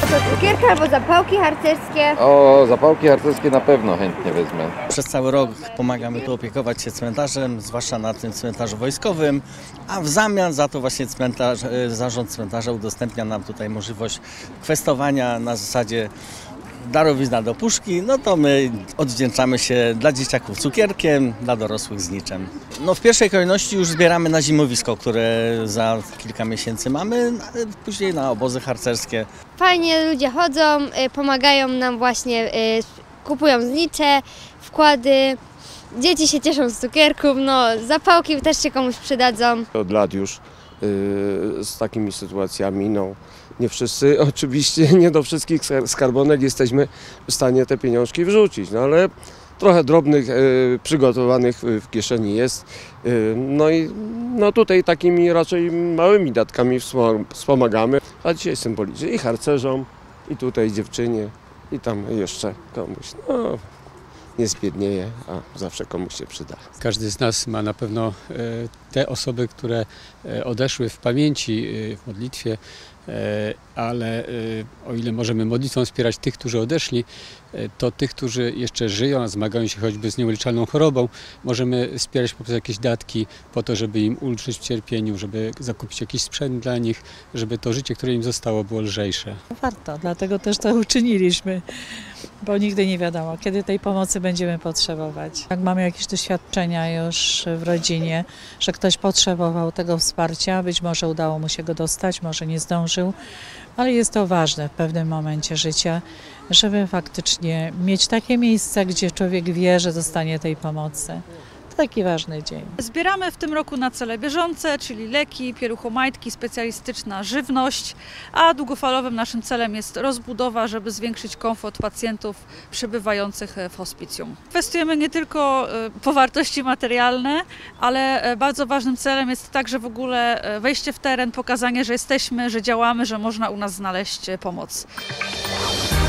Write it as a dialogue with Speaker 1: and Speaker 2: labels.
Speaker 1: to cukierki albo zapałki harcerskie.
Speaker 2: O, zapałki harcerskie na pewno chętnie wezmę.
Speaker 3: Przez cały rok pomagamy tu opiekować się cmentarzem, zwłaszcza na tym cmentarzu wojskowym, a w zamian za to właśnie zarząd cmentarza udostępnia nam tutaj możliwość kwestowania na zasadzie darowizna do puszki, no to my odwdzięczamy się dla dzieciaków cukierkiem, dla dorosłych zniczem. No w pierwszej kolejności już zbieramy na zimowisko, które za kilka miesięcy mamy, ale później na obozy harcerskie.
Speaker 1: Fajnie ludzie chodzą, pomagają nam właśnie, kupują znicze, wkłady. Dzieci się cieszą z cukierków, no zapałki też się komuś przydadzą.
Speaker 4: Od lat już z takimi sytuacjami, no nie wszyscy, oczywiście nie do wszystkich skarbonek jesteśmy w stanie te pieniążki wrzucić, no ale trochę drobnych przygotowanych w kieszeni jest. No i no tutaj takimi raczej małymi datkami wspomagamy, a dzisiaj symbolicznie i harcerzom, i tutaj dziewczynie, i tam jeszcze komuś. No, nie zbiednieje, a zawsze komuś się przyda.
Speaker 5: Każdy z nas ma na pewno te osoby, które odeszły w pamięci, w modlitwie, ale o ile możemy modlitwą wspierać tych, którzy odeszli, to tych, którzy jeszcze żyją, a zmagają się choćby z nieuleczalną chorobą, możemy wspierać poprzez jakieś datki po to, żeby im ulżyć w cierpieniu, żeby zakupić jakiś sprzęt dla nich, żeby to życie, które im zostało, było lżejsze.
Speaker 6: Warto, dlatego też to uczyniliśmy, bo nigdy nie wiadomo, kiedy tej pomocy będziemy potrzebować. Jak mamy jakieś doświadczenia już w rodzinie, że ktoś potrzebował tego wsparcia, być może udało mu się go dostać, może nie zdążył, ale jest to ważne w pewnym momencie życia, żeby faktycznie mieć takie miejsce, gdzie człowiek wie, że dostanie tej pomocy. To taki ważny dzień.
Speaker 7: Zbieramy w tym roku na cele bieżące, czyli leki, pieluchomajtki, specjalistyczna żywność, a długofalowym naszym celem jest rozbudowa, żeby zwiększyć komfort pacjentów przebywających w hospicjum. Kwestionujemy nie tylko powartości materialne, ale bardzo ważnym celem jest także w ogóle wejście w teren, pokazanie, że jesteśmy, że działamy, że można u nas znaleźć pomoc.